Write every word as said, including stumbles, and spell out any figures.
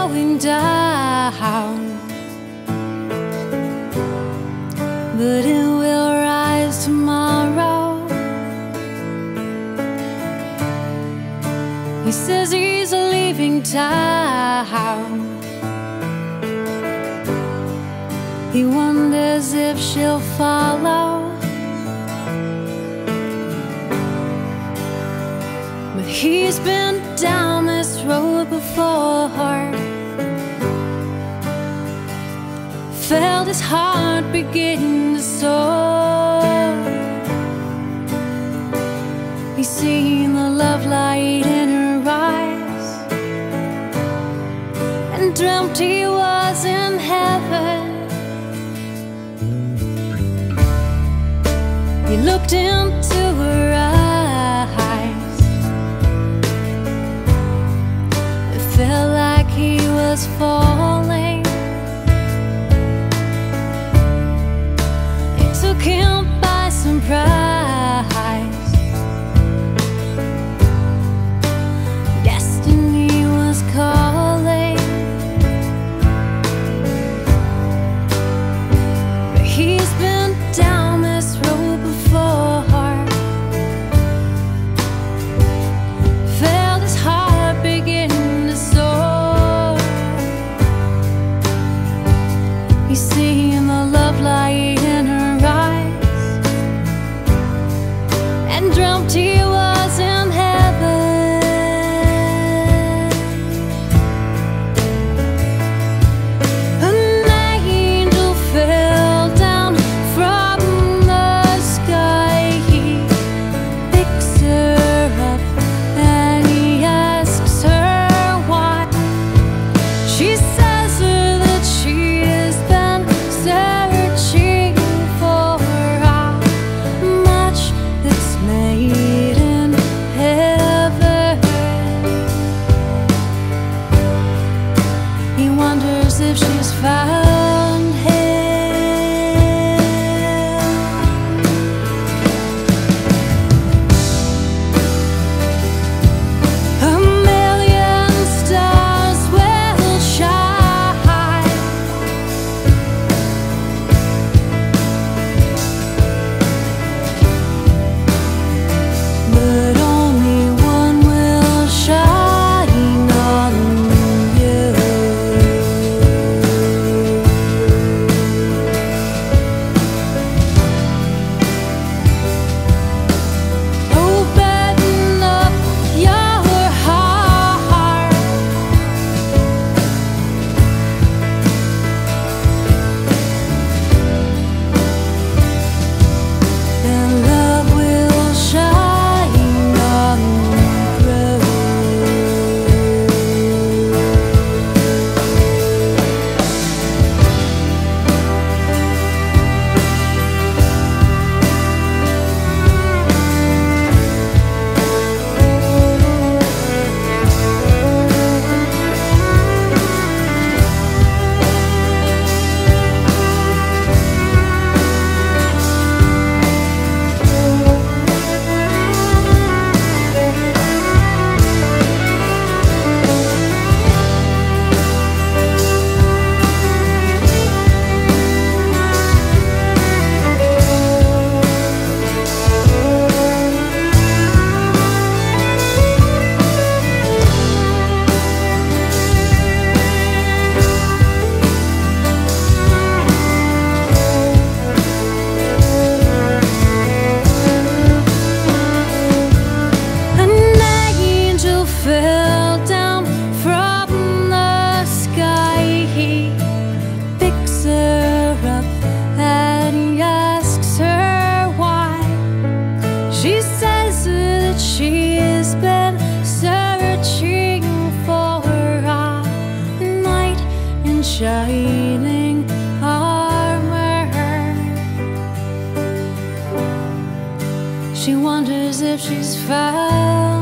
going down, but it will rise tomorrow. He says he's leaving town. He wonders if she'll follow, but he's been down this road before. Felt his heart begin to soar. He's seen the love light in her eyes and dreamt he was in heaven. He looked into her eyes. It felt like he was falling. It took him by surprise. Destiny was calling, but he's been down this road before. Felt his heart begin to soar. He's seen the love light in her eyes and dreamt he was in heaven. An angel fell down from the sky. He picks her up and he asks her why. She says that she has been searching for how much it's made in heaven. He wonders if she's found him. A million stars will shine, but only one will shine on you. Open up your heart. And love will shine on through. An angel fell down from the sky. He picks her up and he asks her why. She says that she has been searching for a knight in shining armor. She wonders if she's found